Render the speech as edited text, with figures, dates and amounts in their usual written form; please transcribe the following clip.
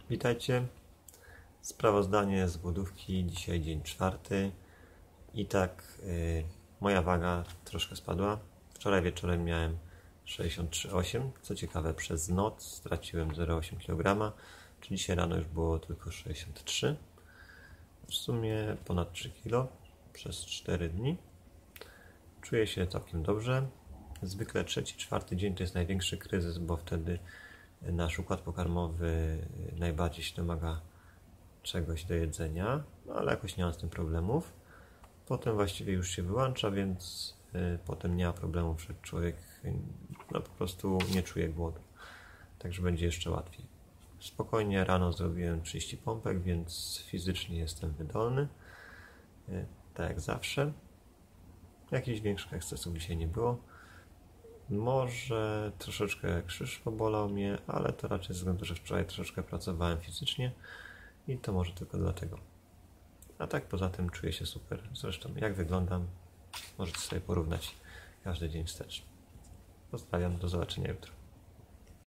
Witajcie. Sprawozdanie z głodówki. Dzisiaj dzień 4. I tak moja waga troszkę spadła. Wczoraj wieczorem miałem 63,8. Co ciekawe, przez noc straciłem 0,8 kg, czy dzisiaj rano już było tylko 63. W sumie ponad 3 kg przez 4 dni. Czuję się całkiem dobrze. Zwykle trzeci, czwarty dzień to jest największy kryzys, bo wtedy nasz układ pokarmowy najbardziej się domaga czegoś do jedzenia, no ale jakoś nie mam z tym problemów. Potem właściwie już się wyłącza, więc potem nie ma problemu, że człowiek po prostu nie czuje głodu. Także będzie jeszcze łatwiej. Spokojnie rano zrobiłem 30 pompek, więc fizycznie jestem wydolny. Tak jak zawsze. Jakichś większych ekscesów dzisiaj nie było. Może troszeczkę krzyż pobolał mnie, ale to raczej ze względu, że wczoraj troszeczkę pracowałem fizycznie i to może tylko dlatego. A tak poza tym czuję się super. Zresztą jak wyglądam, możecie sobie porównać każdy dzień wstecz. Pozdrawiam, do zobaczenia jutro.